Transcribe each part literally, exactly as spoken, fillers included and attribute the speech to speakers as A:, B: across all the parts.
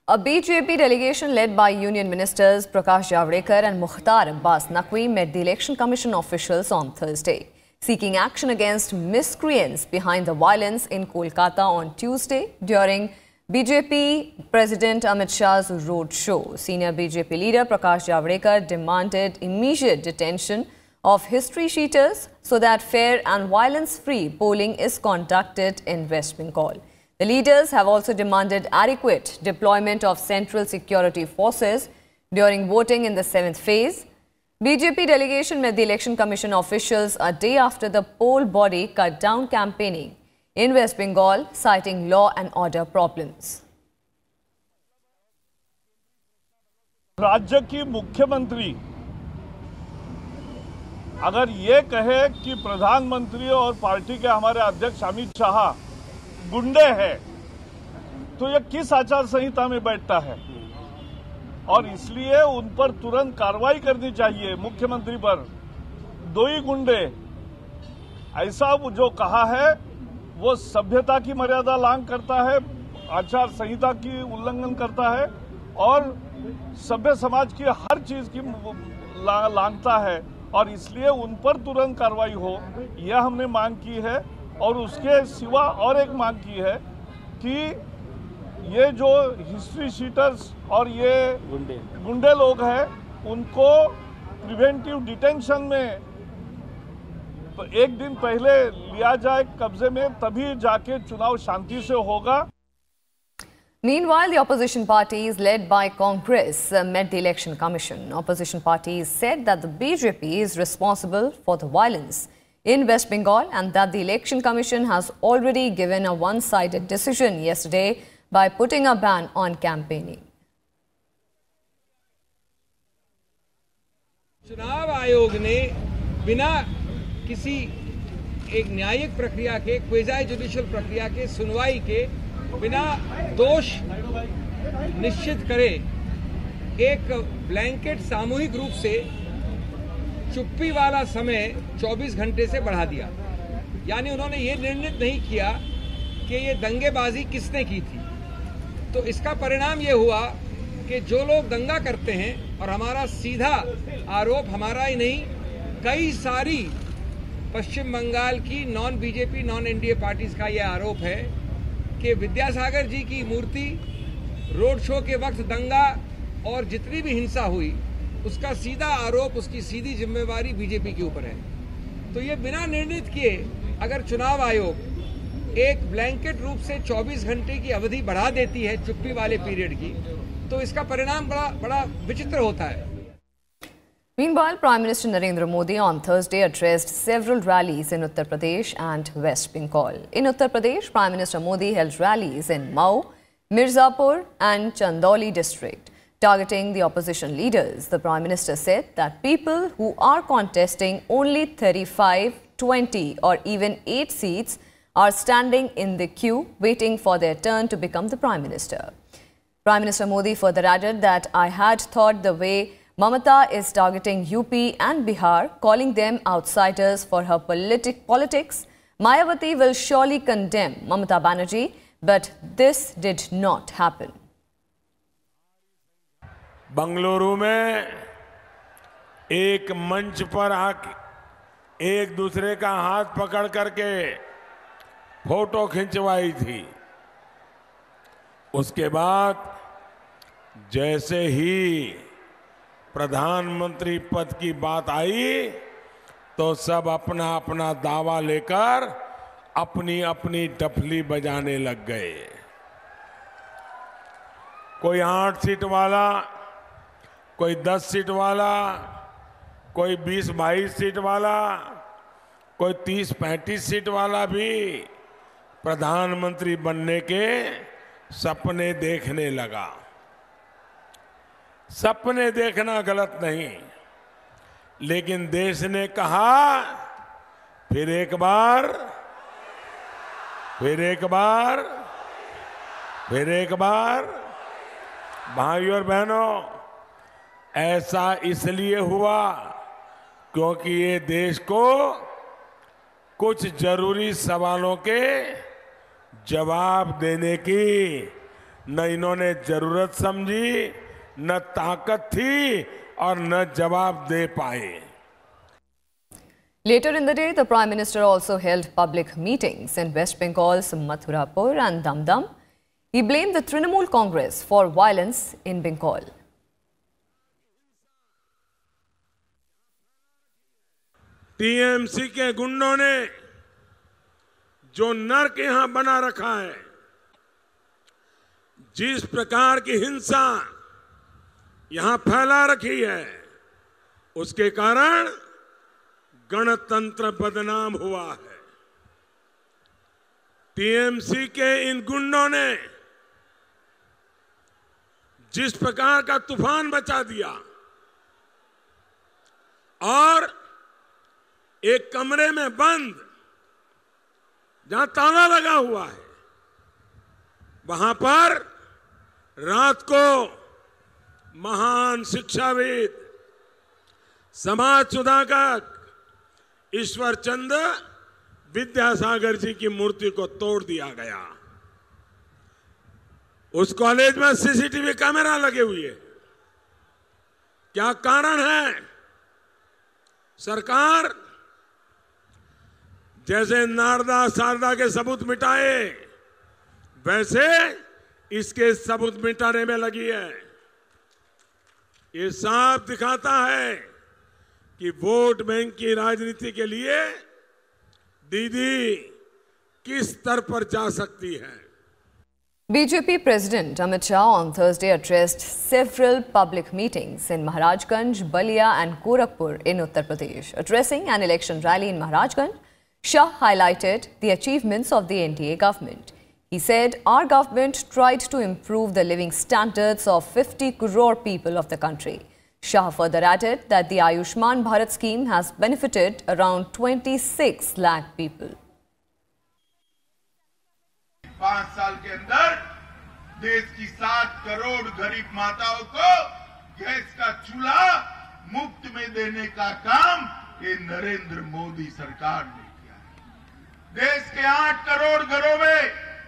A: A B J P delegation led by Union Ministers Prakash Javadekar and Mukhtar Abbas Naqvi met the Election Commission officials on Thursday, seeking action against miscreants behind the violence in Kolkata on Tuesday during B J P President Amit Shah's road show. Senior B J P leader Prakash Javadekar demanded immediate detention of history sheeters so that fair and violence-free polling is conducted in West Bengal. The leaders have also demanded adequate deployment of central security forces during voting in the seventh phase. B J P delegation met the Election Commission officials a day after the poll body cut down campaigning in West Bengal, citing law and order problems.
B: राज्य की मुख्यमंत्री अगर ये कहे कि प्रधानमंत्री और party के हमारे अध्यक्ष अमित शाह गुंडे हैं, तो ये किस आचार संहिता में बैठता है? और इसलिए उन पर तुरंत कार्रवाई करनी चाहिए। मुख्यमंत्री पर दो ही गुंडे, ऐसा जो कहा है वो सभ्यता की मर्यादा लांघ करता है, आचार संहिता की उल्लंघन करता है और सभ्य समाज की हर चीज की लांघता है, और इसलिए उन पर तुरंत कार्रवाई हो, यह हमने मांग की है। और उसके सिवा और एक मांग की है कि ये जो हिस्ट्री शीटर्स और ये गुंडे गुंडे लोग हैं, उनको प्रिवेंटिव डिटेंशन में एक दिन पहले लिया जाए कब्जे में, तभी जाके चुनाव शांति से होगा।
A: Meanwhile, the opposition parties led by Congress uh, met the Election Commission. Opposition parties said that the B J P is responsible for the violence in West Bengal and that the Election Commission has already given a one-sided decision yesterday by putting a ban on campaigning.
C: चुनाव आयोग ने बिना किसी एक न्यायिक प्रक्रिया के, क्वेज़ी judicial प्रक्रिया के, सुनवाई के, बिना दोष निश्चित करे एक ब्लैंकेट सामूहिक रूप से चुप्पी वाला समय चौबीस घंटे से बढ़ा दिया। यानी उन्होंने ये निर्णित नहीं किया कि ये दंगेबाजी किसने की थी। तो इसका परिणाम ये हुआ कि जो लोग दंगा करते हैं, और हमारा सीधा आरोप हमारा ही नहीं, कई सारी पश्चिम बंगाल की non BJP non NDA parties का ये आरोप है कि विद्यासागर जी की मूर्ति रोड शो के वक्त दंगा और जितनी भी हिंसा हुई, उसका सीधा आरोप, उसकी सीधी जिम्मेवारी बीजेपी के ऊपर है। तो ये बिना निर्णित किए अगर चुनाव आयोग एक ब्लैंकेट रूप से चौबीस घंटे की अवधि बढ़ा देती है चुप्पी वाले पीरियड की, तो इसका परिणाम बड़ा बड़ा विचित्र होता है।
A: Meanwhile, Prime Minister Narendra Modi on Thursday addressed several rallies in Uttar Pradesh and West Bengal. In Uttar Pradesh, Prime Minister Modi held rallies in Mhow, Mirzapur and Chandauli district. Targeting the opposition leaders, the Prime Minister said that people who are contesting only thirty-five, twenty or even eight seats are standing in the queue waiting for their turn to become the Prime Minister. Prime Minister Modi further added that I had thought the way Mamata is targeting U P and Bihar, calling them outsiders for her politic politics, Mayawati will surely condemn Mamata Banerjee, but this did not happen.
D: Bengaluru में एक मंच पर आके एक दूसरे का हाथ पकड़ करके फोटो खिंचवाई थी। उसके बाद जैसे ही प्रधानमंत्री पद की बात आई, तो सब अपना अपना दावा लेकर अपनी अपनी टफली बजाने लग गए। कोई आठ सीट वाला, कोई दस सीट वाला, कोई बीस बाईस सीट वाला, कोई तीस पैंतीस सीट वाला भी प्रधानमंत्री बनने के सपने देखने लगा। सपने देखना गलत नहीं, लेकिन देश ने कहा फिर एक बार, फिर एक बार, फिर एक बार। भाइयों और बहनों, ऐसा इसलिए हुआ क्योंकि ये देश को कुछ जरूरी सवालों के जवाब देने की न इन्होंने जरूरत समझी, न ताकत थी और न जवाब दे पाए.
A: Later in the day, the Prime Minister also held public meetings in West Bengal's Mathurapur and Damdam. He blamed the Trinamool Congress for violence in Bengal.
D: TMC के गुंडों ने जो नर्क यहां बना रखा है, जिस प्रकार की हिंसा यहां फैला रखी है, उसके कारण गणतंत्र बदनाम हुआ है. टीएमसी के इन गुंडों ने जिस प्रकार का तूफान मचा दिया और एक कमरे में बंद, जहां ताला लगा हुआ है, वहां पर रात को महान शिक्षाविद, समाज सुधारक ईश्वर चंद्र विद्यासागर जी की मूर्ति को तोड़ दिया गया. उस कॉलेज में सीसीटीवी कैमरा लगे हुए. क्या कारण है? सरकार जैसे नारदा शारदा के सबूत मिटाए, वैसे इसके सबूत मिटाने में लगी है. ये साफ दिखाता है कि वोट बैंक की राजनीति के लिए दीदी किस स्तर पर जा सकती है.
A: B J P President Amit Shah on Thursday addressed several public meetings in Maharajganj, Balia and Gorakhpur in Uttar Pradesh. Addressing an election rally in Maharajganj, Shah highlighted the achievements of the N D A government. He said, our government tried to improve the living standards of fifty crore people of the country. Shah further added that the Ayushman Bharat scheme has benefited around twenty-six lakh people.
E: पांच साल के अंदर देश की सात करोड़ गरीब माताओं को गैस का चूल्हा मुफ्त में देने का काम ये नरेंद्र मोदी सरकार ने किया है. देश के आठ करोड़ घरों में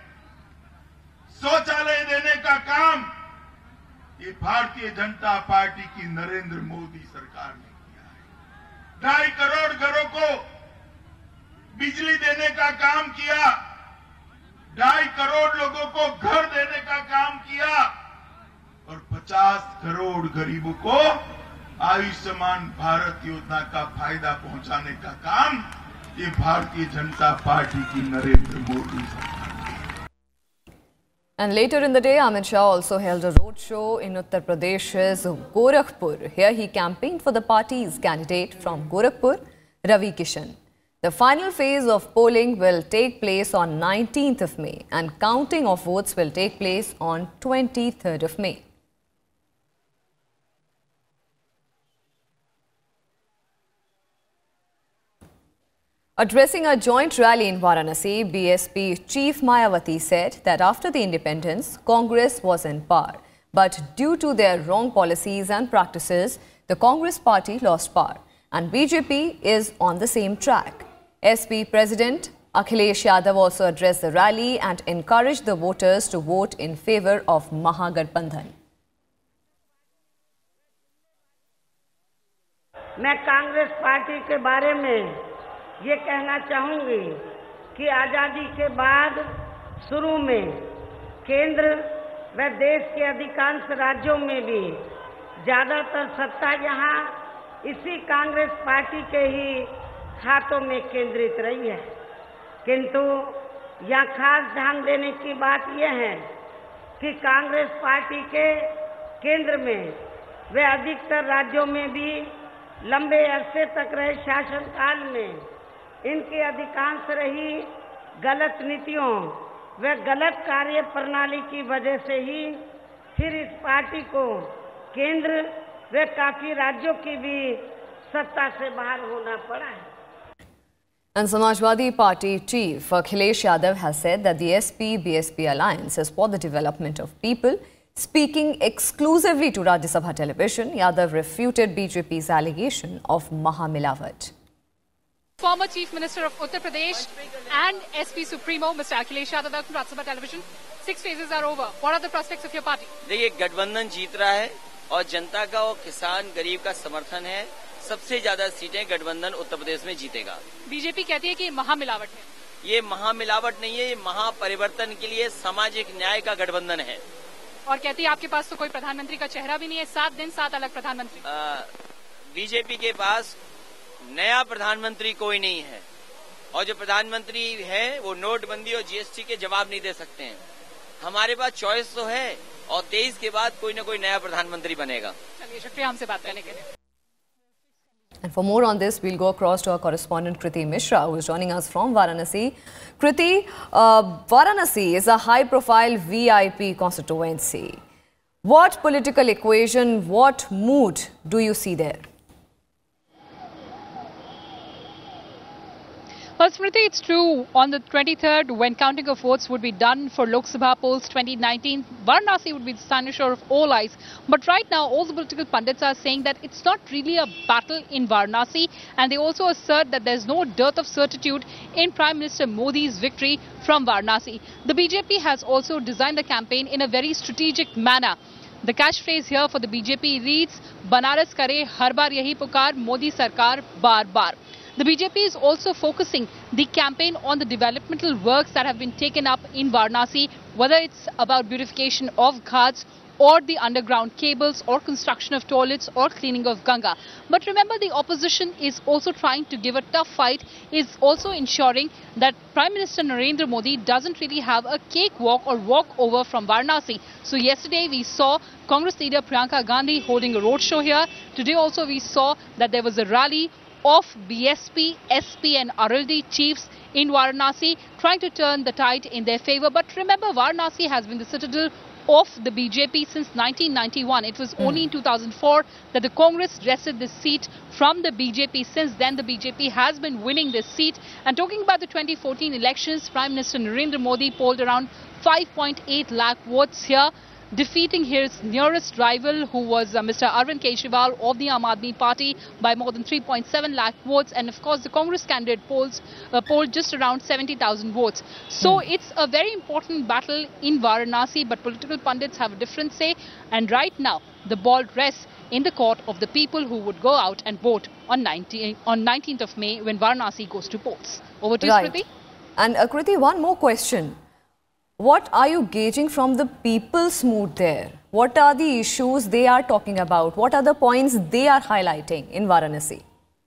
E: शौचालय देने का काम ये भारतीय जनता पार्टी की नरेंद्र मोदी सरकार ने किया है. ढाई करोड़ घरों को बिजली देने का काम किया. ढाई करोड़ लोगों को घर देने का काम किया और पचास करोड़ गरीबों को आयुष्मान भारत योजना का फायदा पहुंचाने का काम ये भारतीय जनता पार्टी की नरेंद्र मोदी सरकार.
A: And later in the day, Amit Shah also held a roadshow in Uttar Pradesh's Gorakhpur. Here he campaigned for the party's candidate from Gorakhpur, Ravi Kishan. The final phase of polling will take place on nineteenth of May and counting of votes will take place on twenty-third of May. Addressing a joint rally in Varanasi, B S P Chief Mayawati said that after the independence, Congress was in power. But due to their wrong policies and practices, the Congress party lost power. And B J P is on the same track. S P President Akhilesh Yadav also addressed the rally and encouraged the voters to vote in favour of Mahagathbandhan.
F: मैं Congress party के बारे में ये कहना चाहूँगी कि आज़ादी के बाद शुरू में केंद्र व देश के अधिकांश राज्यों में भी ज़्यादातर सत्ता यहाँ इसी कांग्रेस पार्टी के ही हाथों में केंद्रित रही है. किंतु यहाँ खास ध्यान देने की बात यह है कि कांग्रेस पार्टी के केंद्र में व अधिकतर राज्यों में भी लंबे अरसे तक रहे शासनकाल में इनकी अधिकांश रही गलत नीतियों व गलत कार्य प्रणाली की वजह से ही फिर इस पार्टी को केंद्र व काफी राज्यों की भी सत्ता से बाहर होना पड़ा है.
A: And Samajwadi Party Chief Akhilesh Yadav has said that the S P B S P alliance is for the development of people. Speaking exclusively to Rajya Sabha television, Yadav refuted B J P's allegation of Mahamilavat.
G: Former Chief Minister of Uttar Pradesh and S P Supremo, Mister Akhilesh Yadav from Rajya Television. Six phases are over. What are the prospects of your party?
H: देखिए, गठबंधन जीत रहा है और जनता का और किसान गरीब का समर्थन है. सबसे ज्यादा सीटें गठबंधन उत्तर प्रदेश में जीतेगा.
G: बीजेपी कहती है कि महामिलावट है.
H: ये महामिलावट नहीं है, ये महापरिवर्तन के लिए सामाजिक न्याय का गठबंधन है.
G: और कहती है आपके पास तो कोई प्रधानमंत्री का चेहरा भी नहीं है. सात दिन सात अलग प्रधानमंत्री.
H: बीजेपी के पास नया प्रधानमंत्री कोई नहीं है और जो प्रधानमंत्री है वो नोटबंदी और जीएसटी के जवाब नहीं दे सकते हैं. हमारे पास चॉइस तो है और तेईस के बाद कोई न कोई नया प्रधानमंत्री बनेगा.
G: चलिए, शुक्रिया हमसे बात करने के लिए.
A: And for more on this, we'll go across to our correspondent Kriti Mishra, who is joining us from Varanasi. Kriti, uh, Varanasi is a high-profile V I P constituency. What political equation, what mood do you see there?
G: Well, Smriti, it's true. On the twenty-third, when counting of votes would be done for Lok Sabha polls twenty nineteen, Varanasi would be the cynosure of all eyes. But right now, all the political pundits are saying that it's not really a battle in Varanasi, and they also assert that there's no dearth of certitude in Prime Minister Modi's victory from Varanasi. The B J P has also designed the campaign in a very strategic manner. The catchphrase here for the B J P reads, "Banaras kare har baar yahi pukar, Modi sarkar bar bar." The B J P is also focusing the campaign on the developmental works that have been taken up in Varanasi, whether it's about beautification of ghats or the underground cables or construction of toilets or cleaning of Ganga. But remember, the opposition is also trying to give a tough fight, is also ensuring that Prime Minister Narendra Modi doesn't really have a cakewalk or walk over from Varanasi. So yesterday we saw Congress leader Priyanka Gandhi holding a roadshow here. Today also we saw that there was a rally of B S P, S P and R L D chiefs in Varanasi, trying to turn the tide in their favor. But remember, Varanasi has been the citadel of the B J P since nineteen ninety-one. It was mm. only in two thousand four that the Congress wrested this seat from the B J P. Since then, the B J P has been winning this seat. And talking about the twenty fourteen elections, Prime Minister Narendra Modi polled around five point eight lakh votes here, defeating his nearest rival, who was uh, Mister Arvind Kejriwal of the Aam Aadmi Party, by more than three point seven lakh votes. And of course, the Congress candidate polls uh, polled just around seventy thousand votes. So mm. it's a very important battle in Varanasi, but political pundits have a different say. And right now, the ball rests in the court of the people who would go out and vote on, nineteenth of May when Varanasi goes to polls. Over to you,
A: right.
G: Kriti.
A: And uh, Kriti, one more question. What are you gauging from the people's mood there? What are the issues they are talking about? What are the points they are highlighting in Varanasi?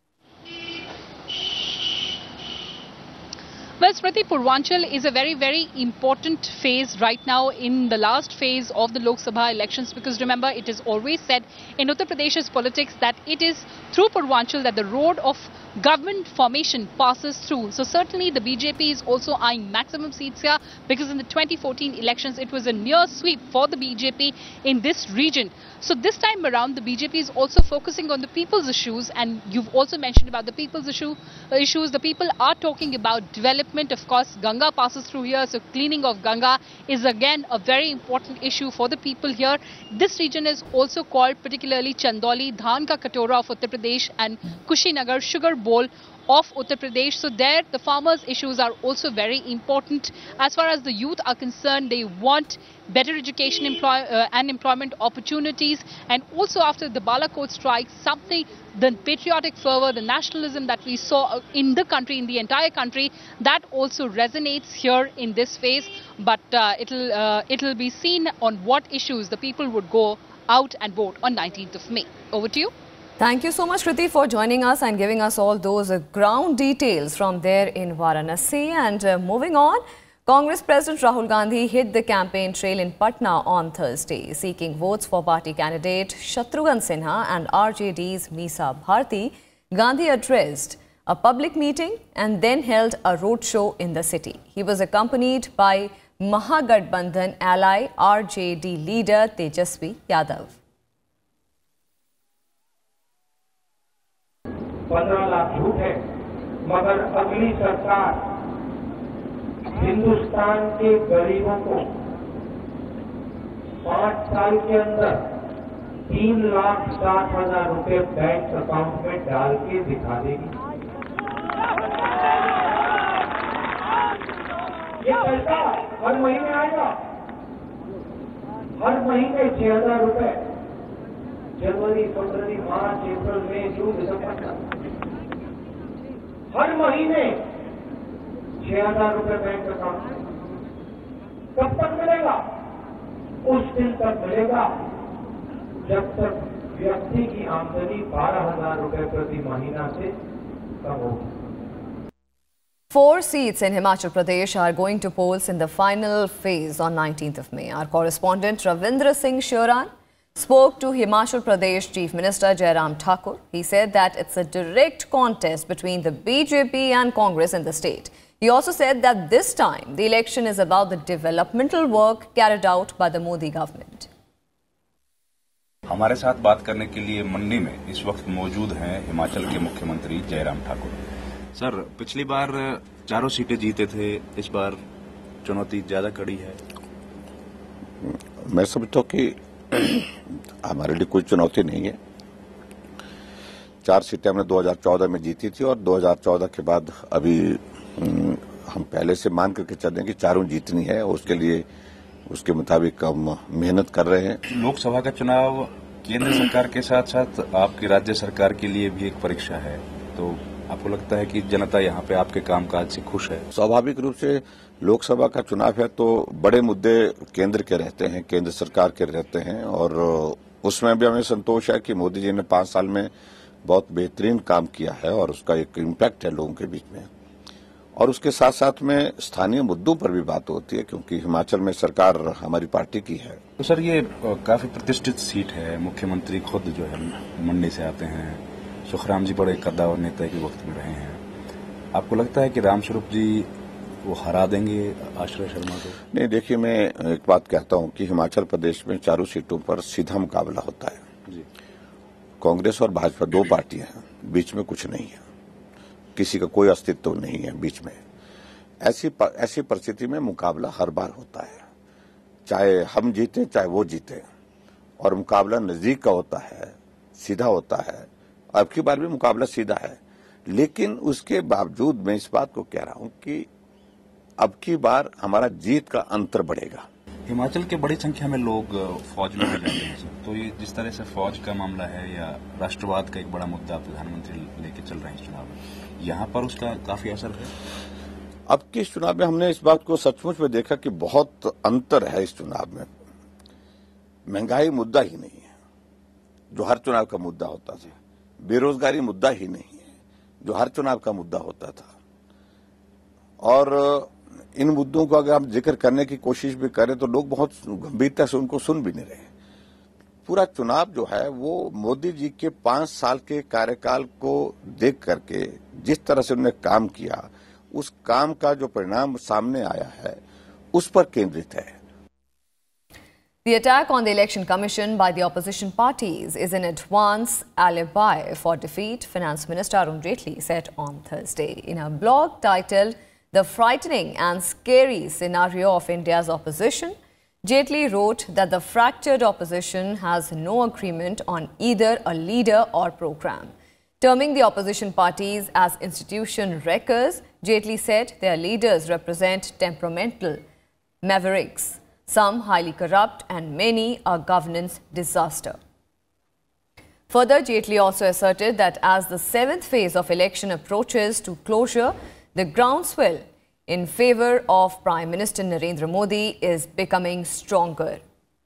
G: Well, Smriti, Purvanchal is a very, very important phase right now in the last phase of the Lok Sabha elections, because remember, it is always said in Uttar Pradesh's politics that it is through Purvanchal that the road of government formation passes through. So certainly the B J P is also eyeing maximum seats here, because in the twenty fourteen elections it was a near sweep for the B J P in this region. So this time around the B J P is also focusing on the people's issues, and you've also mentioned about the people's issue, uh, issues. The people are talking about development. Of course, Ganga passes through here, so cleaning of Ganga is again a very important issue for the people here. This region is also called particularly Chandauli, Dhan Ka Katora of Uttar Pradesh, and Kushinagar, Sugar Bowl of Uttar Pradesh. So there the farmers' issues are also very important. As far as the youth are concerned, they want better education employ uh, and employment opportunities. And also after the Balakot strike, something, the patriotic fervor, the nationalism that we saw in the country, in the entire country, that also resonates here in this phase. But uh, it'll, uh, it'll be seen on what issues the people would go out and vote on nineteenth of May. Over to you.
A: Thank you so much, Kriti, for joining us and giving us all those uh, ground details from there in Varanasi. And uh, moving on, Congress President Rahul Gandhi hit the campaign trail in Patna on Thursday, seeking votes for party candidate Shatrughan Sinha and R J D's Meesa Bharti. Gandhi addressed a public meeting and then held a roadshow in the city. He was accompanied by Mahagathbandhan ally R J D leader Tejasvi Yadav.
I: पंद्रह लाख झूठ है, मगर अगली सरकार हिंदुस्तान के गरीबों को पांच साल के अंदर तीन लाख साठ हजार रुपए बैंक अकाउंट में डाल के दिखा देगी। ये पैसा हर महीने आएगा, हर महीने छह हजार रुपए, जनवरी, फरवरी, मार्च, अप्रैल, मई, जून, दिसंबर तक हर महीने छह हजार रुपए बैंक अकाउंट में। कब तक मिलेगा? उस दिन तक मिलेगा जब तक व्यक्ति की आमदनी बारह हजार रुपए प्रति महीना से कम होगी।
A: Four seats in Himachal Pradesh are going to polls in the final phase on nineteenth of May. Our correspondent Ravindra Singh Shoran spoke to Himachal Pradesh Chief Minister Jairam Thakur. He said that it's a direct contest between the B J P and Congress in the state. He also said that this time the election is about the developmental work carried out by the Modi government.
J: हमारे साथ बात करने के लिए मंडी में इस वक्त मौजूद हैं हिमाचल के मुख्यमंत्री जयराम ठाकुर। सर, पिछली बार चारों सीटें जीते थे, इस बार चुनौती ज्यादा कड़ी है।
K: मैं समझता हूं कि हमारे लिए कोई चुनौती नहीं है। चार सीटें हमने दो हज़ार चौदह में जीती थी और दो हज़ार चौदह के बाद अभी हम पहले से मान करके चल रहे हैं कि चारों जीतनी है और उसके लिए उसके मुताबिक हम मेहनत कर रहे हैं।
J: लोकसभा का चुनाव केंद्र सरकार के साथ साथ आपकी राज्य सरकार के लिए भी एक परीक्षा है, तो आपको लगता है कि जनता यहाँ पे आपके कामकाज से खुश है?
K: स्वाभाविक रूप से लोकसभा का चुनाव है तो बड़े मुद्दे केंद्र के रहते हैं, केंद्र सरकार के रहते हैं और उसमें भी हमें संतोष है कि मोदी जी ने पांच साल में बहुत बेहतरीन काम किया है और उसका एक इम्पैक्ट है लोगों के बीच में। और उसके साथ साथ में स्थानीय मुद्दों पर भी बात होती है क्योंकि हिमाचल में सरकार हमारी पार्टी की है।
J: तो सर, ये काफी प्रतिष्ठित सीट है, मुख्यमंत्री खुद जो है मंडी से आते हैं, सुखराम जी बड़े कद्दावर नेता के वक्त में रहे हैं। आपको लगता है कि रामस्वरूप जी वो हरा देंगे आश्रय शर्मा को?
K: नहीं, देखिए, मैं एक बात कहता हूं कि हिमाचल प्रदेश में चारों सीटों पर सीधा मुकाबला होता है जी। कांग्रेस और भाजपा दो पार्टियां हैं, बीच में कुछ नहीं है, किसी का कोई अस्तित्व नहीं है बीच में। ऐसी ऐसी परिस्थिति में मुकाबला हर बार होता है, चाहे हम जीते चाहे वो जीते, और मुकाबला नजदीक का होता है, सीधा होता है। अब की बार भी मुकाबला सीधा है, लेकिन उसके बावजूद मैं इस बात को कह रहा हूं कि अब की बार हमारा जीत का अंतर बढ़ेगा।
J: हिमाचल के बड़ी संख्या में लोग फौज में भी जाते हैं, तो ये जिस तरह से फौज का मामला है या राष्ट्रवाद का एक बड़ा मुद्दा प्रधानमंत्री लेके चल रहे हैं इस चुनाव में, यहाँ पर उसका काफी असर है।
K: अब के इस चुनाव में हमने इस बात को सचमुच में देखा कि बहुत अंतर है इस चुनाव में। महंगाई मुद्दा ही नहीं है जो हर चुनाव का मुद्दा होता था, बेरोजगारी मुद्दा ही नहीं है जो हर चुनाव का मुद्दा होता था, और इन मुद्दों को अगर हम जिक्र करने की कोशिश भी करें तो लोग बहुत गंभीरता से उनको सुन भी नहीं रहे। पूरा चुनाव जो है वो मोदी जी के पांच साल के कार्यकाल को देख करके जिस तरह से उन्होंने काम किया, उस काम का जो परिणाम सामने आया है उस पर केंद्रित है।
A: The attack on the Election Commission by the opposition parties is an advance alibi for defeat, Finance Minister Arun Jaitley said on Thursday. In a blog titled The Frightening and Scary Scenario of India's Opposition, Jaitley wrote that the fractured opposition has no agreement on either a leader or program. Terming the opposition parties as institution wreckers, Jaitley said their leaders represent temperamental mavericks, some highly corrupt and many a governance disaster. Further, Jaitley also asserted that as the seventh phase of election approaches to closure, the groundswell in favour of Prime Minister Narendra Modi is becoming stronger.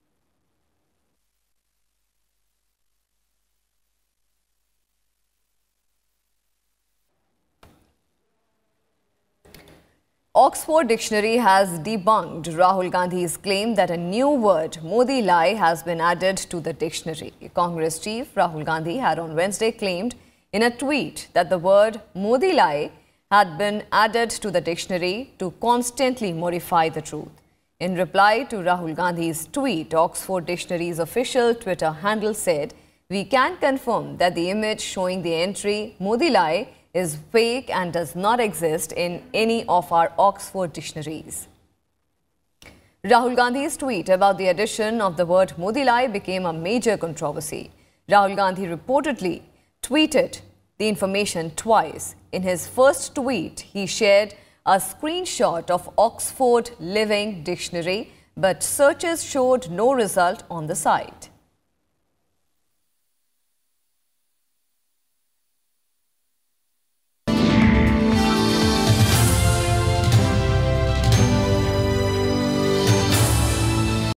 A: Oxford Dictionary has debunked Rahul Gandhi's claim that a new word, Modi lie, has been added to the dictionary. Congress chief Rahul Gandhi had on Wednesday claimed in a tweet that the word Modi lie had been added to the dictionary to constantly modify the truth. In reply to Rahul Gandhi's tweet, Oxford Dictionary's official Twitter handle said, "We can confirm that the image showing the entry Modi lie is fake and does not exist in any of our Oxford dictionaries." Rahul Gandhi's tweet about the addition of the word Modi lie became a major controversy. Rahul Gandhi reportedly tweeted the information twice. In his first tweet, he shared a screenshot of Oxford Living Dictionary, but searches showed no result on the site.